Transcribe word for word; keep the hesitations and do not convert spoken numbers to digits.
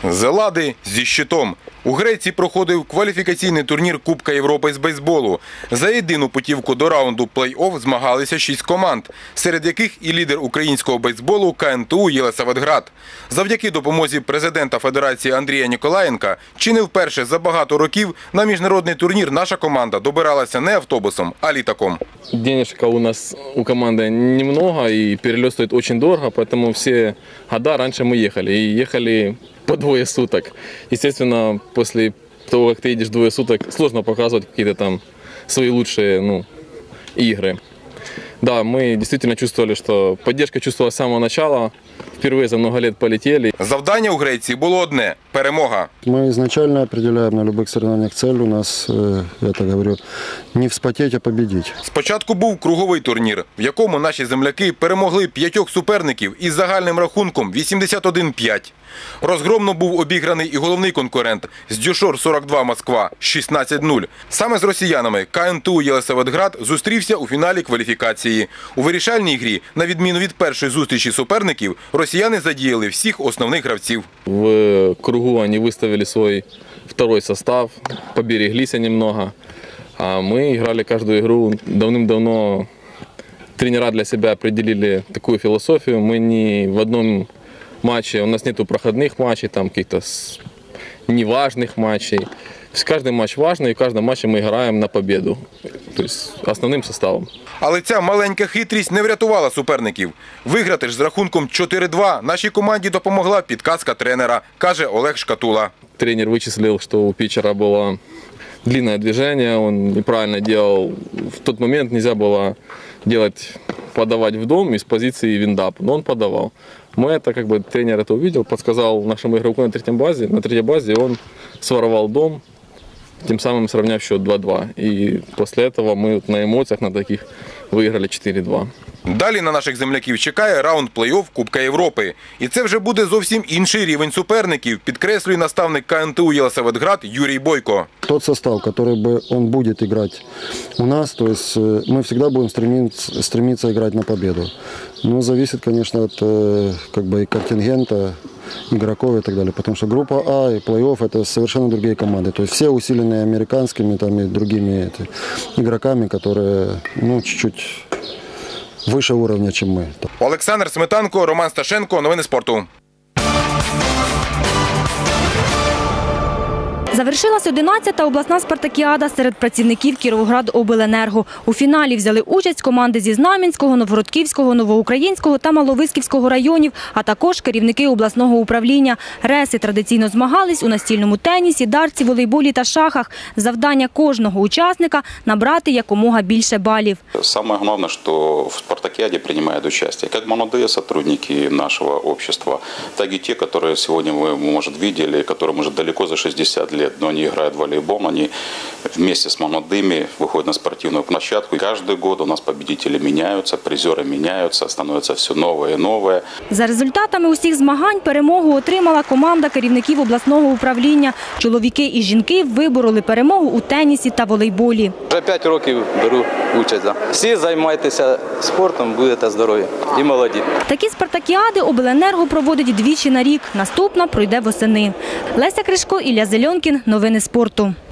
З Елади зі щитом. У Греції проходив кваліфікаційний турнір Кубка Європи з бейсболу. За єдину путівку до раунду плей-офф змагалися шість команд, серед яких і лідер українського бейсболу ка ен те у Єлисаветград. Завдяки допомозі президента Федерації Андрія Ніколаєнка, чи не вперше за багато років на міжнародний турнір наша команда добиралася не автобусом, а літаком. Денежка у нас у команды немного, и перелет стоит очень дорого, поэтому все года раньше мы ехали. И ехали по двое суток. Естественно, после того, как ты едешь двое суток, сложно показывать какие-то там свои лучшие ну, игры. Да, мы действительно чувствовали, что поддержка чувствовалась с самого начала. Впервые за много лет полетели. Завдання у Греції було одне – перемога. Мы изначально определяем на любых соревнованиях цель у нас, я так говорю, не вспотеть, а победить. Спочатку був круговий турнір, в якому наші земляки перемогли п'ятьох суперників із загальним рахунком вісімдесят один п'ять. Розгромно був обіграний і головний конкурент з Дюшор сорок два Москва шістнадцять нуль. Саме з росіянами ка ен те у Єлисаветград зустрівся у фіналі кваліфікації. У вирішальній грі, на відміну від першої зустрічі суперників, росіяни задіяли всіх основних гравців. В кругу они выставили свой второй состав, побереглись немного. А мы играли каждую игру. Давным-давно тренера для себя определили такую философию. Мы не в одном матче, у нас нету проходных матчей, там каких-то неважных матчей. То есть каждый матч важный, и в каждом матче мы играем на победу, то есть основним составом. Але ця маленька хитрість не врятувала суперників. Виграти ж з рахунком чотири два нашій команді допомогла підказка тренера, каже Олег Шкатула. Тренер вычислил, что у питчера было длинное движение, он неправильно делал. В тот момент нельзя было делать, подавать в дом из позиции виндап, но он подавал. Мы это, как бы, тренер это увидел, подсказал нашему игроку на третьей базе, на третьей базе он своровал дом, тем самым сравняв счет два два. И после этого мы на эмоциях на таких выиграли чотири два. Далі на наших земляків чекає раунд плей-офф Кубка Європи. І це вже буде зовсім інший рівень суперників, підкреслює наставник ка ен те у Єлисаветград Юрій Бойко. Тот состав, который бы он будет играть у нас, то есть мы всегда будем стремиться, стремиться играть на победу. Но зависит, конечно, от как бы, и контингента, игроков и так далее. Потому что группа А и плей-офф – это совершенно другие команды. То есть все усиленные американскими там, и другими это, игроками, которые ну, чуть-чуть выше уровня, чем мы. Олександр Сметанко, Роман Сташенко. Новини спорту. Завершилась одинадцята обласна спартакіада серед працівників Кіровоградобленерго. У фіналі взяли участь команди зі Знам'янського, Новгородківського, Новоукраїнського та Маловиськівського районів, а також керівники обласного управління. Реси традиційно змагались у настільному тенісі, дартсі, волейболі та шахах. Завдання кожного учасника – набрати якомога більше балів. Самое главное, что в спартакиаде принимают участие как молодые сотрудники нашего общества, так и те, которые сегодня вы, может, видели, которым уже далеко за шестьдесят лет. Но они играют в волейбол, они вместе с молодыми выходят на спортивную площадку. Каждый год у нас победители меняются, призеры меняются, становится все новое и новое. За результатами усіх змагань перемогу отримала команда керівників обласного управління. Чоловіки і жінки вибороли перемогу у тенісі та волейболі. Вже п'ять років беру участь. Всі займайтеся спортом, будете здорові і молоді. Такі спартакіади обленерго проводить двічі на рік. Наступна пройде восени. Леся Кришко, Ілля Зельонкін. Новини спорту.